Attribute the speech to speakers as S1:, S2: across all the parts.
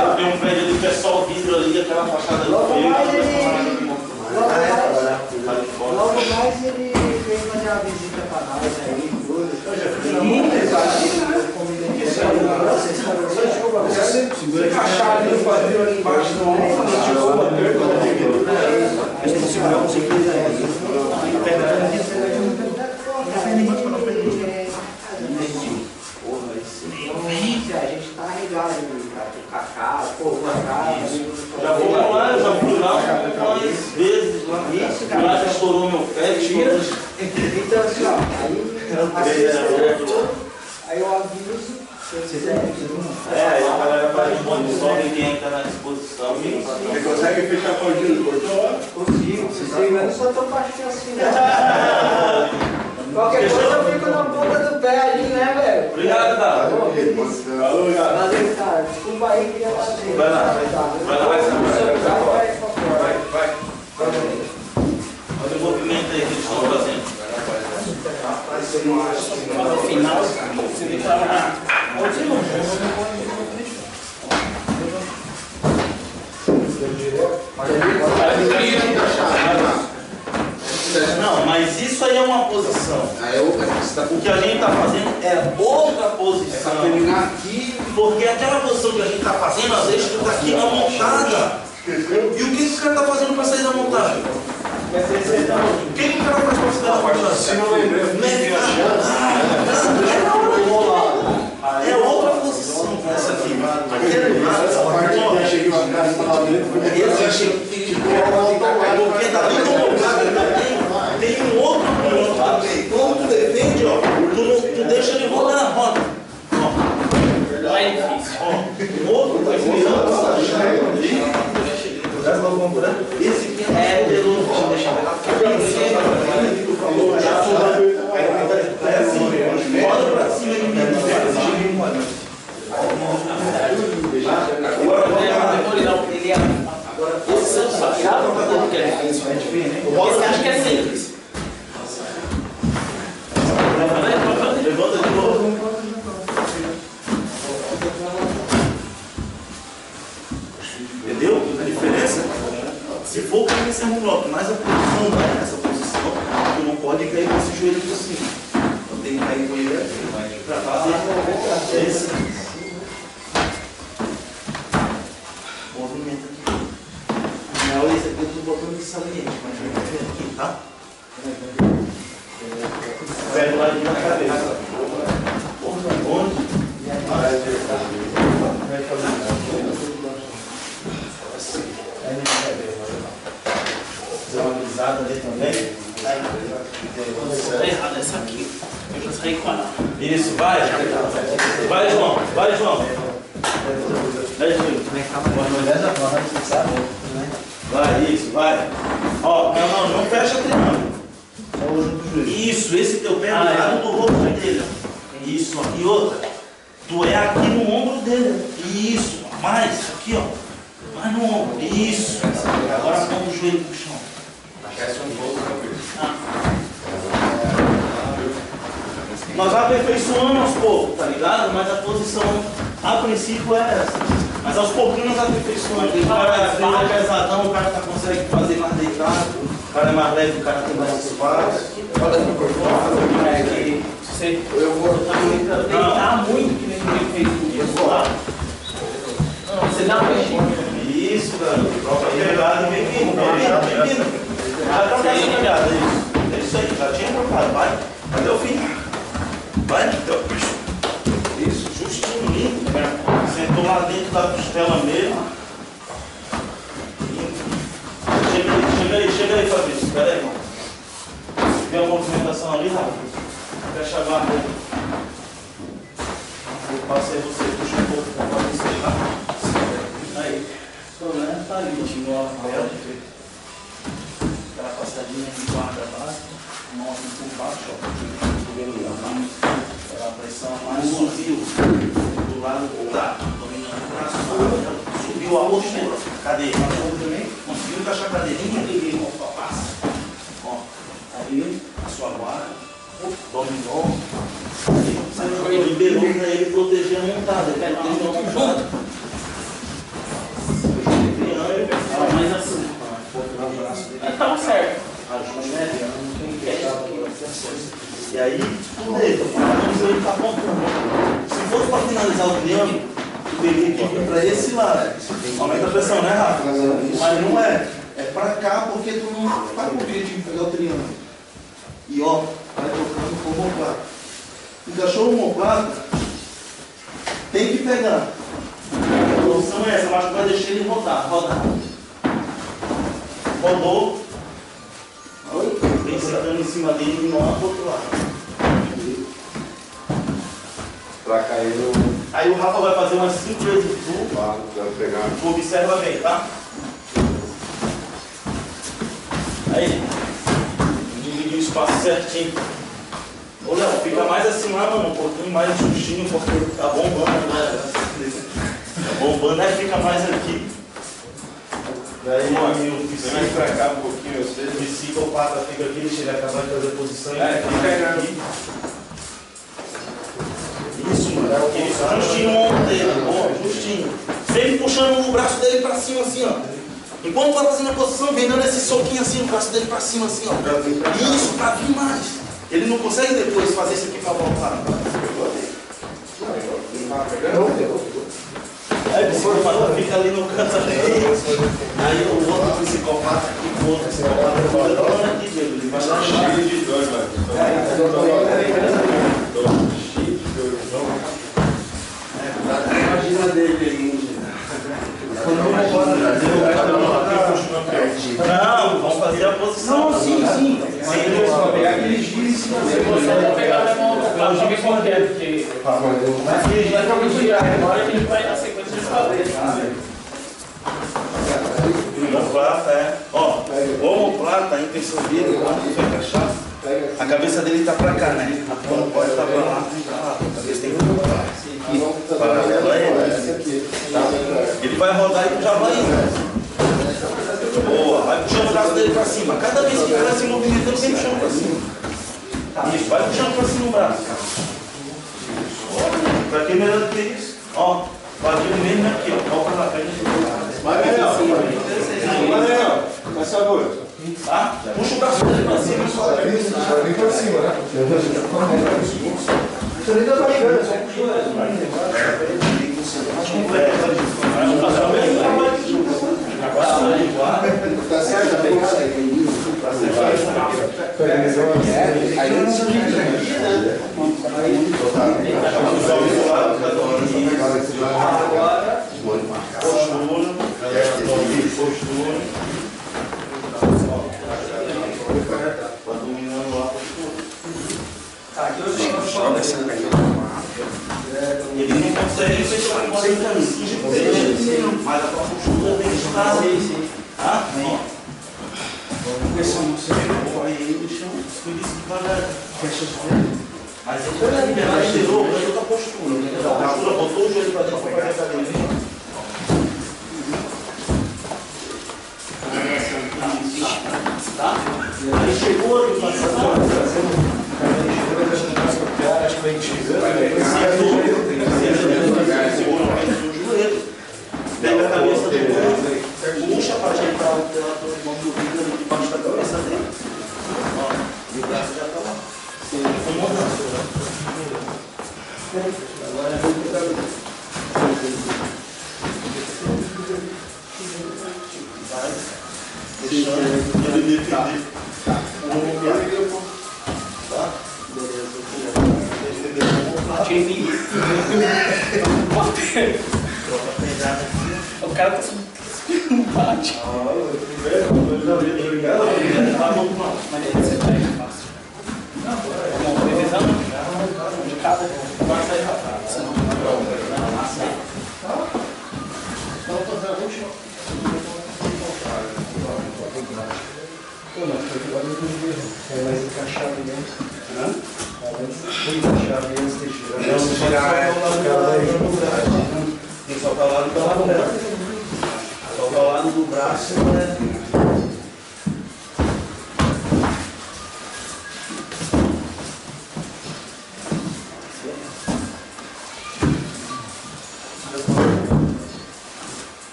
S1: Tem um prédio ali que é só o vidro ali, aquela fachada ali.
S2: Logo mais ele veio fazer uma visita para nós aí, tudo. Eu já fui na mão, se encaixar ali no quadril ali embaixo, não a gente tá regado com cacau,
S1: já vou lá, já fui lá umas vezes lá. Isso, cara. Lá já estourou meu pé, tira.
S2: Então assim, ó, aí eu aviso.
S1: Aí a galera faz um monte de som, ninguém está na disposição.
S3: Você consegue fechar a portinha do portão?
S2: Consigo, eu só tô baixinho assim, né? Qualquer coisa eu fico na ponta do pé ali, né, velho?
S1: Obrigado, cara.
S3: Valeu, cara.
S2: Valeu, cara. Desculpa aí que ia fazer.
S1: Vai lá. Vai. Olha o movimento aí que eles estão fazendo. No final, você me fala. Não, mas isso aí é uma posição. O que a gente está fazendo é outra posição. Porque aquela posição que a gente está fazendo, às vezes, tu está aqui na montada. E o que o cara está fazendo para sair da montagem? O que o cara faz para sair da montagem?
S3: Se não lembrei,
S1: é outra posição essa aqui. Aquele lado, essa parte que achei que o cara estava dentro, porque dali no lugar tem um outro ponto também. Quando tu defende, ó, tu deixa ele rodar na roda. Lá é difícil. Um outro tá virando. Esse aqui é pelo. Roda pra cima de mim. Agora posição sagrada para todo que é difícil, você acha que é simples? Levanta de novo. Entendeu a diferença? Se for cair sem um bloco, mas a posição não é essa posição, tu não pode cair com esse joelho por cima. Então tem que cair com ele aqui, para fazer esse movimento aqui. Não, esse aqui eu estou botando de saliente, mas vai ver aqui, tá? Pega lá na cabeça. Onde? Fazer uma guisada ali também. Tá errado essa aqui. Eu já saí com ela. Isso, vai. Vai, João. Vai, João. Vai, Júlio. Vai, isso, vai. Ó, não fecha triângulo. Isso, esse teu pé do lado do rosto dele. Isso, ó. E outra. Tu é aqui no ombro dele. Isso, mais, aqui, ó. Mais no ombro. Isso. Agora põe o joelho pro chão. Nós aperfeiçoamos aos poucos, tá ligado? Mas a posição, a princípio, é essa. Mas aos pouquinhos nós aperfeiçoamos. O cara é pesadão, o cara consegue fazer mais deitado. O cara é mais leve, o cara tem mais espaço.
S2: Olha aqui por fora. Eu vou deitar muito que nem ninguém fez isso. Você dá uma mexida.
S1: Isso, garoto. Troca pegada e vem vindo. Já troca essa pegada, isso. É isso aí, já tinha trocado. Vai até o fim. Vai, então. Isso, justinho, lindo. Sentou lá dentro da costela mesmo. Chega aí, Fabrício. Espera aí, irmão. Vê a movimentação ali, rápido. Fecha a guarda aí. Eu passei você, puxa um pouco para você, tá? Aí. O problema tá ali, tirou a vela. Aquela passadinha de guarda básica. Mão aqui por baixo, ó. A pressão mais subiu do lado do lado, dominando o braço, subiu a postura, cadeira, conseguiu encaixar a cadeirinha, passa, ó, aí a sua guarda, dominou, liberou para ele proteger a montada, ele protegeu a montada, braço dele.
S2: Então, certo.
S1: Ajuste, né? E aí, tudo dele. Ele tá apontando. Se fosse para finalizar o triângulo, teria que ir para esse lado. Aumenta a pressão, né, Rafa? Mas não é. É para cá porque tu não vai com o objetivo de pegar o triângulo. E ó, vai tocando com o omoplata. Encaixou o omoplata, tem que pegar. A posição é essa, mas tu vai deixar ele rodar. Rodou. Vem sentando em cima dele e não para o outro lado.
S3: Pra cair no...
S1: Aí o Rafa vai fazer umas 5 vezes tu.
S3: pegar.
S1: Tu observa bem, tá? Aí. Dividir o espaço certinho. Ô Léo, fica mais assim lá, mano. Um pouquinho mais justinho, porque tá bombando, né? Tá bombando, aí fica mais aqui. E aí, o
S3: Vem pra cá um pouquinho, eu sei.
S1: o psicopata fica aqui, deixa ele acabar de fazer a posição.
S3: Fica
S1: aqui. Isso, mano. Isso, justinho o ombro dele. Ó, justinho. Sempre puxando o braço dele pra cima, assim, ó. Enquanto tá fazendo a posição, vem dando esse soquinho assim, o braço dele pra cima, assim, ó. Isso, pra vir mais. Ele não consegue depois fazer isso aqui pra voltar. Aí o psicopata fica ali no canto ali. Aí o outro psicopata aqui, o outro psicopata fica falando aqui, Diego. Ele vai lá
S3: cheio de dor, mano.
S1: Imagina dele aí. Não, vamos fazer a posição. Não, sim.
S2: Pegar aquele giro em cima dele. Você consegue pegar na mão do giro qualquer, porque... Mas ele vai pra girar, agora que ele vai na sequência de fazer.
S1: Omoplata, é. Ó, o omoplata, a intenção dele, quando vai encaixar, a cabeça dele tá pra cá, né? A ponta pode estar pra lá, a cabeça tem que rodar. Paralela a ele. Ele vai rodar e tu já vai indo. Boa, vai puxando o braço dele pra cima. Cada vez que vai se movimentando, vem puxando pra cima. Isso, vai puxando pra cima o braço. Pra que melhor do que isso? Ó, bateu mesmo aqui, ó. Volta na frente.
S3: Manuel, faz favor.
S1: Tá? Puxa o braço dele pra cima.
S3: Vem pra cima, né?
S4: Você nem tá ligando, é só puxou.
S1: Vamos fazer o mesmo trabalho que junto.
S3: Tá certo, tá bem. Aí eu não sabia que
S1: agora, postura. Tá dominando lá a postura. Ele não consegue fechar com a caminho, mas a tua postura tem que estar. Tá? Aí ele chama, cuida isso devagar. Fecha os dedos. Mas ele tirou para outra postura. A postura botou o joelho para dentro para a cadeira. Tá? Aí chegou ali,
S3: acho que vai chegando.
S1: Pega a cabeça do corpo, puxa para ajeitar o mão do vidro ali debaixo da cabeça dele. Ó, e o braço já está lá. Agora é muito para vai deixando ele defender. Tá?
S2: Beleza. O cara tá subindo no bate. Mas você vai fácil. Não, revisando de cada vai sair rápido. Senão não vai sair.
S4: Vamos fazer a última. É mais encaixado mesmo. Vou encaixar mesmo, deixa
S1: tem que soltar o lado do braço. Soltar o lado do braço, né?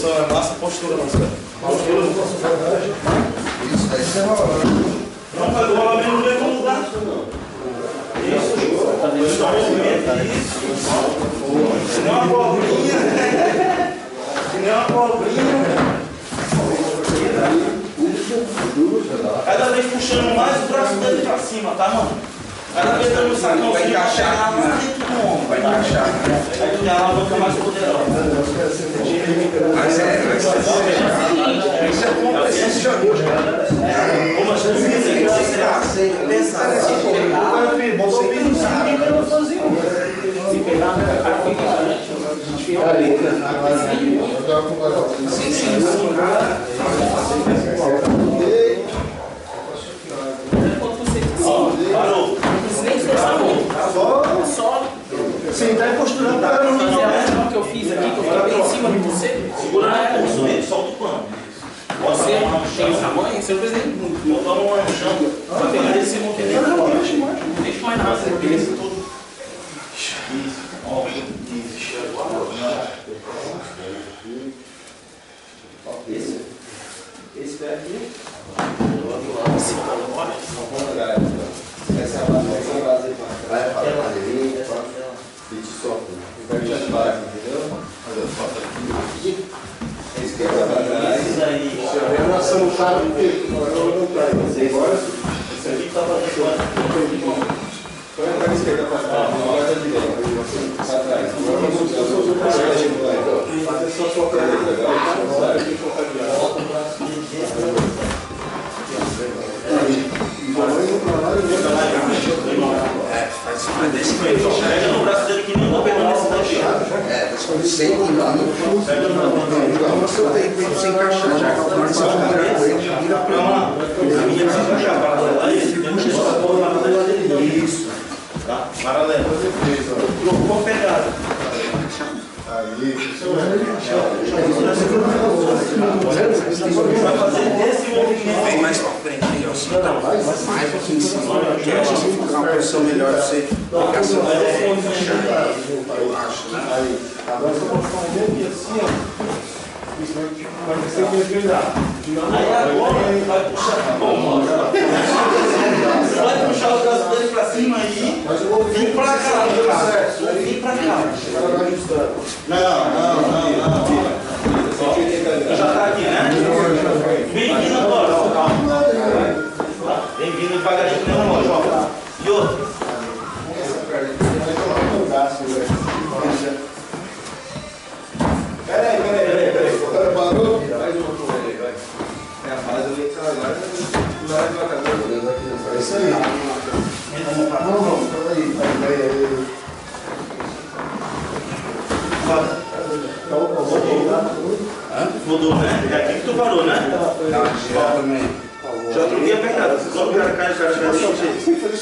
S1: posição é massa, postura, Marcelo. Postura, não posso fazer. Isso, daí você rola. Não, mas o rolamento não vem como lugar. Isso, isso, se não é uma cobrinha, se não é uma cobrinha, cada vez puxando mais o braço dele pra cima, tá, mano? Cada vez dando um sacão, vai encaixar lá dentro do ombro, vai encaixar. Aí tu já alavanca mais poderosa. Mas isso é como esse jogo. Como a gente diz, sem pensar. Botou o pino no saco, eu não fazia. Se pegar na cara, fica ali. Sim, sim, sim. Parou.
S2: Só.
S4: Sim, tá posturando.
S2: Fazer a última que eu fiz aqui, que eu fiquei em cima de você.
S1: Segura na pulso dele, solta o pano.
S2: Você tem o tamanho, você não precisa nem muito.
S1: Botar no chão, pra pegar esse movimento.
S2: Não deixa mais nada, você pega esse todo.
S4: Esse pé aqui.
S3: Essa é a base aí, vai para a madeirinha, e te sopra. Vai te ajudar, entendeu? Mas eu faço aqui. Esquerda para trás.
S1: Isso aí.
S3: Se eu ver, nós somos chaves que agora eu não trago. Agora,
S1: Isso aqui tá fazendo agora.
S3: põe a esquerda para trás, agora a direita. Para trás. Agora eu vou fazer só soprar aí, legal? Sai aqui com o cadeado. Volta o braço.
S1: Pega no braço dele que nem tá pegando esse daqui.
S3: Sem mudar, não seu tempo sem encaixar, já que o norte você vira pra lá.
S1: A minha precisa encaixar paralela a ele, temos que só pôr na paralela dele. Isso. Tá? Paralela. Trocou a pegada.
S3: Aí,
S1: Vai fazer esse movimento.
S5: Vem mais pra frente aí, ó. Mais aqui em cima. Que a gente fica uma posição melhor pra você pegar seu pé. Eu acho, né?
S3: agora você pode fazer aqui assim, ó. Isso vai ser que virar.
S1: Aí agora vai puxar. Você vai puxar o braço dele pra cima aí. Vem pra cá, vem pra cá.
S3: Agora vai ajustando.
S1: Não. Já tá aqui, né? Vem vindo agora, ó. Vem vindo devagarinho que nem uma loja, ó. E outra.
S3: Peraí. O cara parou? Faz uma com ele, vai. É a base ali que agora não é devagar. É isso aí. Não, peraí.
S1: Mudou, né? É aqui que tu parou, né? Já troquei a pegada. Quando o cara cai, desse jeito.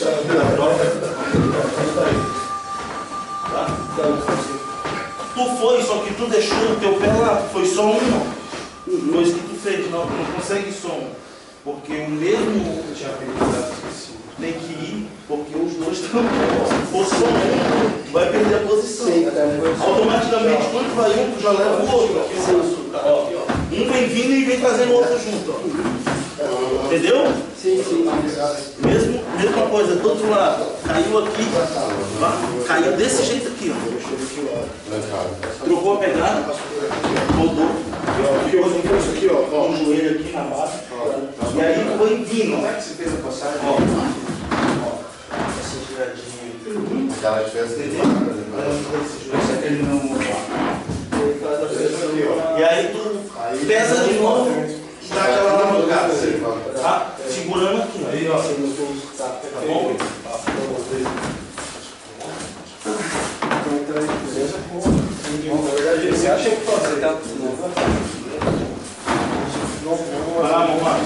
S1: Tá? Tu foi, só que tu deixou o teu pé lá. Foi só uma. Foi isso que tu fez. Não consegue só um. Porque o mesmo tem que ir, porque os dois estão. Se for só um, vai perder a posição. Automaticamente, quando vai um, tu já leva o outro. Ó, um vem vindo e vem trazendo o outro junto. Ó. Entendeu?
S4: Sim.
S1: Mesma coisa, do outro lado. Caiu aqui, caiu desse jeito aqui, ó. Trocou a pegada, rodou.
S3: Isso aqui, ó.
S1: Com o joelho aqui na base. E aí foi vindo.
S3: Como é que você fez a passagem?
S1: Ó. Essa giradinha.
S3: Aquela diferença dele.
S1: E aí tu pesa de novo e dá aquela alavancada. Tá? Segurando aqui. Aí, ó. Tá bom?
S3: Você acha que você tá...
S1: Vai lá, vamos lá.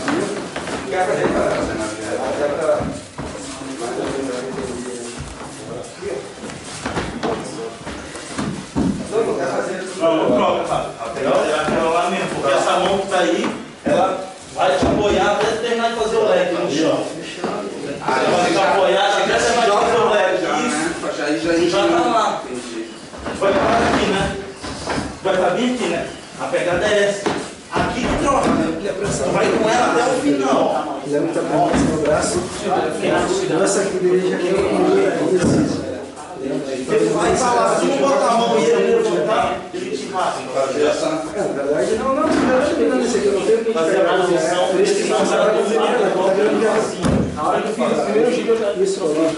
S1: Não troca, tá? Aquela lá mesmo, porque essa mão que tá aí, ela vai te apoiar até terminar de fazer o leque no chão. Você vai te apoiar até terminar de fazer o leque. Isso. Já tá lá. Vai parar aqui, né? Vai estar bem aqui, né? A pegada é essa. Aqui que troca. Tu vai com ela até o final.
S4: Lembra que tá prendendo no braço? Essa aqui dele já quer exercício.
S1: Ele vai falar, se não botar a mão e ele levantar, ele te mata.
S4: Na verdade, não, eu tô pegando esse aqui, eu não tenho que
S1: Fazer a posição, precisão,
S4: na hora que eu fiz o primeiro giro, eu já vi isso aqui.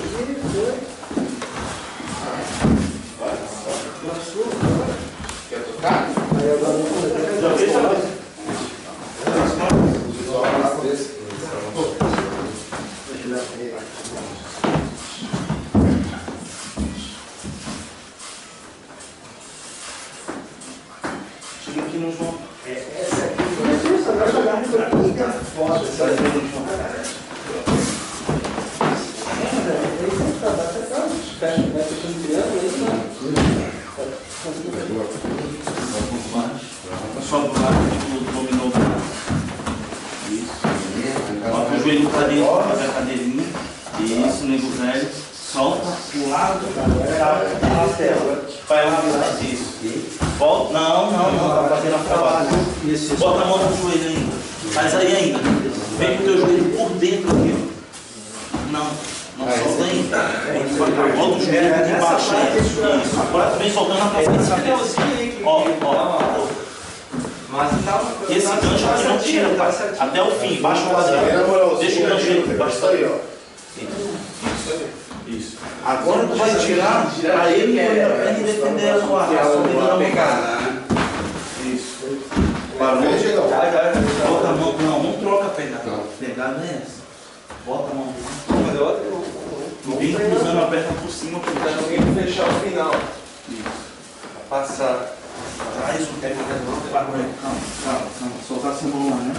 S5: Quer tocar?
S4: Aí agora
S1: Já fez a vez? Chega aqui no João.
S4: essa aqui, agora jogar no campo, foda, sabe? Fecha, vai fechando triângulo, aí
S1: Só do lado do dominó. Isso. Bota o joelho pra dentro, fazer a cadeirinha. Isso, nego velho. Solta pro lado da tela. Vai lá atrás. Isso. Volta. Não. Tá fazendo a travada. Bota a mão no joelho ainda. Faz aí ainda. Vem com o teu joelho por dentro aqui, ó. Não solta ainda. Volta o joelho aqui embaixo. Isso. Agora tu vem soltando a frente. Ó. Esse gancho aqui não tira, tá? Até o fim, baixa o quadril. Deixa o gancho aqui, baixa aí, ó. Isso. Agora tu vai tirar pra ele e defender ela no ar. Isso. Parou. Bota a mão. Não troca a pegada. A pegada é essa. Bota a mão. Vem cruzando a perna por cima pra
S3: Ninguém fechar o final. Passar.
S1: traz o pé calma. Soltar essa mão lá, né?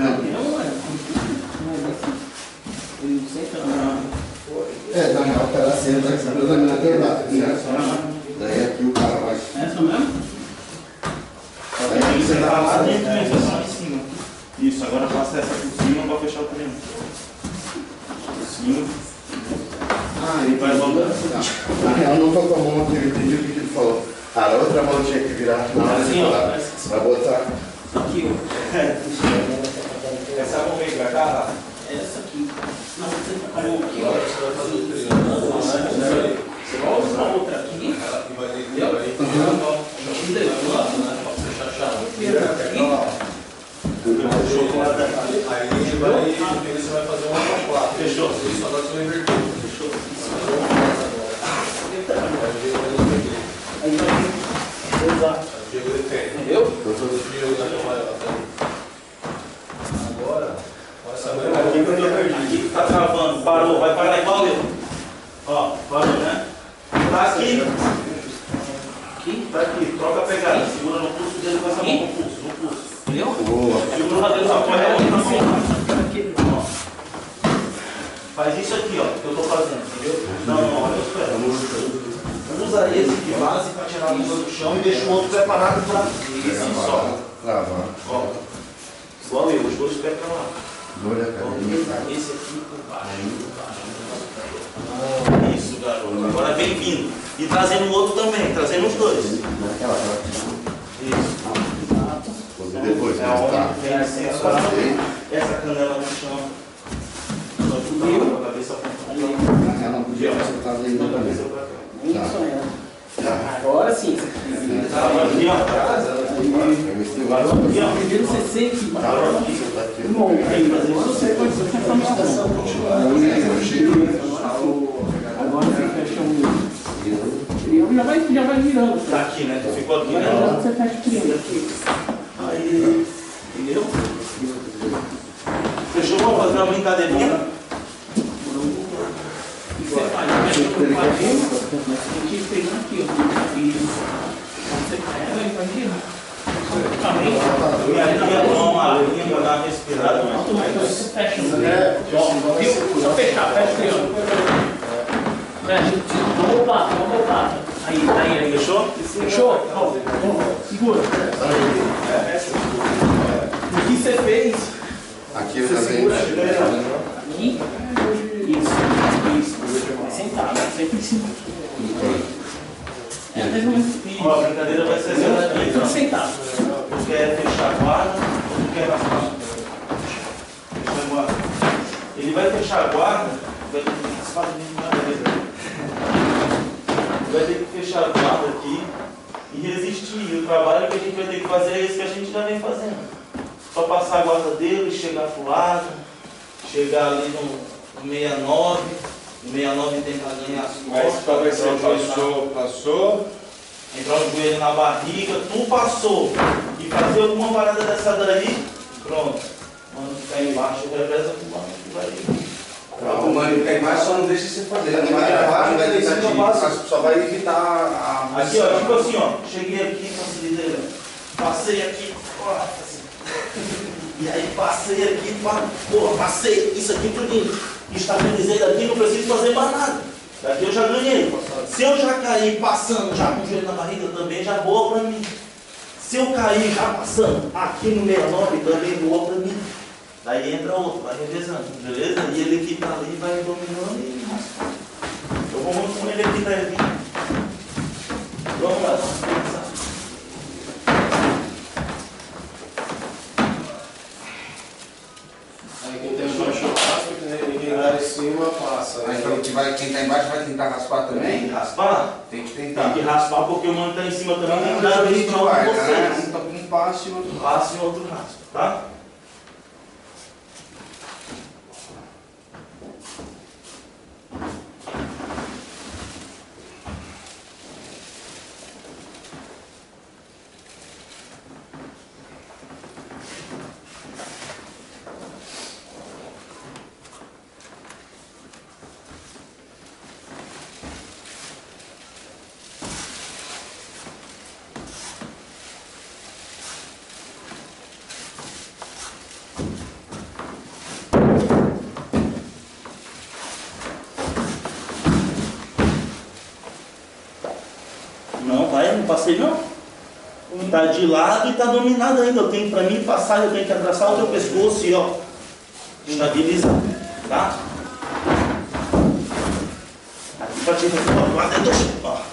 S2: Ele não senta não.
S5: É, na real, ela senta exatamente na lado. Daí aqui o cara vai.
S2: Essa mesmo?
S1: Aí você dá lá dentro mesmo, só em cima. Isso, agora passa essa por cima para fechar o treino. Por cima. Ele vai voltando.
S5: Na real, não foi com a mão que ele pediu, o que ele falou. A outra mão tinha que virar na hora de falar. Pra botar.
S2: Aqui, ó.
S3: Essa mão vem pra cá?
S2: Essa aqui. Não, você tá com a mão aqui, ó. Você vai fazer o treino. Você vai usar a outra aqui.
S3: Aí você vai fazer uma quatro.
S1: Fechou.
S3: Isso, agora você vai inverter. Fechou.
S2: Aí vai usar.
S3: Entendeu? Agora, essa mão
S1: Aqui que eu tô perdido. Aqui tá travando. Parou. Vai parar igual eu. Ó, parou, né? Tá aqui. Tá aqui. Troca a pegada. Segura no pulso dele com essa mão no pulso.
S2: Entendeu?
S5: Boa.
S1: Segura o dedo na porra, é outra mão. Ó. Faz isso aqui, ó, que eu tô fazendo, entendeu? Não, olha os pés. Usa esse de base para tirar a bunda do chão e deixa o outro preparado para isso, só.
S5: Lavar.
S1: Ó. Igual eu, os dois pés para lá.
S5: Olha, cara.
S1: Esse aqui por baixo. Isso, garoto. Agora vem vindo. E trazendo o outro também, trazendo os dois. Isso.
S5: Depois,
S1: É onde
S5: tá.
S1: vem assim, essa canela no chão. Só tudo a cabeça apontada.
S5: Ela não podia acertar ainda também.
S2: Isso é. Agora sim.
S1: Aqui, ó.
S2: Primeiro você sente.
S5: Aqui.
S2: Bom, aí você pode fazer essa meditação. Agora você fecha um. Já vai virando.
S1: Tá aqui, né? Tu ficou aqui,
S2: Agora
S1: né?
S2: você fecha o triângulo aqui.
S1: Aí, entendeu? Fechou? Vamos fazer uma brincadeirinha?
S2: E você faz, fecha o quadril, a gente pegando aqui, ó. E você pega e vai girar.
S1: E aqui a mão, a linha, para dar uma respirada.
S2: Automaticamente você fecha o triângulo. Viu? Só fechar, fecha o triângulo. Fecha. Vamos voltar. Aí.
S1: Fechou?
S2: Fechou? Ó, segura. O que você fez?
S5: Aqui eu também.
S2: Aqui. Isso. Sentado, sempre em cima. É mais ou menos.
S1: Ó, a brincadeira vai ser essa aqui,
S2: Tudo
S1: então.
S2: sentado.
S1: Porque fechar a guarda, vai ter que raspar de maneira. Vai ter que fechar a guarda aqui e resistir. E o trabalho que a gente vai ter que fazer é esse que a gente já vem fazendo. Só passar a guarda dele, chegar pro lado, chegar ali no 69, no 69 tentar ganhar as costas.
S3: Passou.
S1: Entrar o joelho na barriga, tu passou e fazer alguma parada dessa daí, pronto. Mano ficar embaixo, represa com o mano que vai.
S5: O mano ficar embaixo só não deixa você fazer. Não vai abaixo, vai deixar só vai evitar a.
S1: Aqui, ó, tipo assim, ó. Cheguei aqui, facilitei, passei aqui, ó, assim. E aí passei aqui, porra, passei isso aqui tudo, estabilizei daqui, não preciso fazer mais nada. Daqui eu já ganhei. Se eu já cair passando, já com o joelho na barriga, também já boa pra mim. Se eu cair já passando aqui no 69, também boa pra mim. Daí entra outro, vai revezando, beleza? E ele que tá ali vai dominando e raspando. Eu vou muito com ele aqui, tá aqui. Vamos lá, vamos começar.
S3: Aí quem tem embaixo raspa, quem tá em cima passa.
S5: Mas quem tá embaixo vai tentar raspar
S1: Tem
S5: também?
S1: que raspar?
S5: Tem que tentar.
S1: Tem que raspar porque o mano tá em cima também. Não dá pra gente
S5: vai,
S1: vocês.
S5: né? Um passe e outro
S1: Passe e outro raspa, tá? Não, vai, não passei não. Tá de lado e tá dominado ainda. Eu tenho pra mim passar, eu tenho que abraçar o teu pescoço e ó, estabilizar, tá? Aqui pra ti, ó.